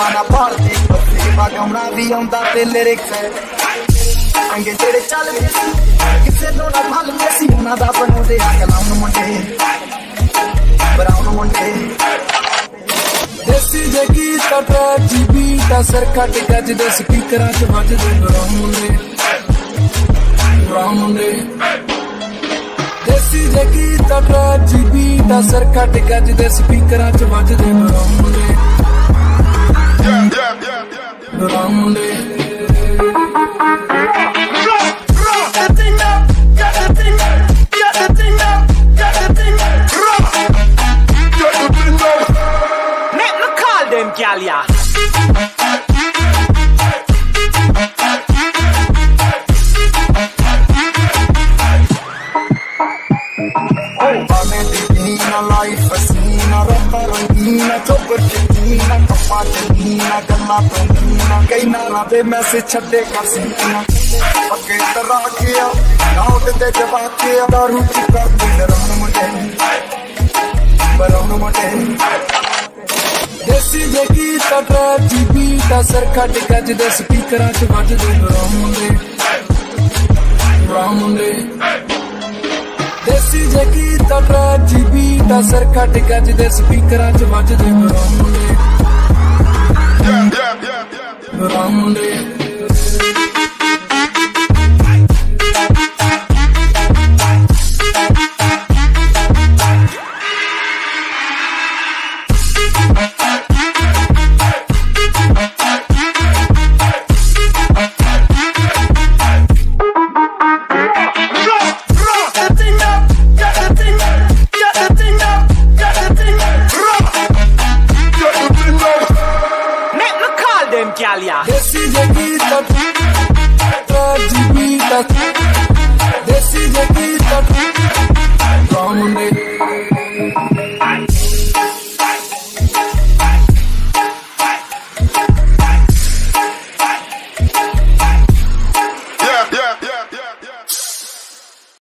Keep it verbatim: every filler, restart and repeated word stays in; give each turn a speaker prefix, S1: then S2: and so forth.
S1: जबाना भारती सेवा गाउणा भी आउंदा ते लिरिक्स अंगे जेड़े चल किसे तो ना भल सी उन्हां दा बनाउंदे आ कलाम मुंडे ब्राउन मुंडे देसी जे गीत ट्रैजी बीट असर कट गजदे स्पीकरां च वजदे ब्राउन मुंडे ब्राउन मुंडे देसी जे गीत ट्रैजी बीट असर कट गजदे स्पीकरां च वजदे ब्राउन मुंडे ब्राउन मुंडे
S2: Gal, yeah.
S1: Life fascina, roba rangina, chopper china, kappa china, galla pangina, kai nara de message chhade kasina, pake tara kiya, naut de jaba kiya, daru ki kar din ram mute, baram mute. देसी जे गीत ट्रैजी beat असर cut गजदे स्पीकरां च वजदे brown मुंडे brown मुंडे देसी जे गीत ट्रैजी बीट असर कट गजदे स्पीकरां च वजदे ब्राउन मुंडे ब्राउन मुंडे
S2: Gal, yeah.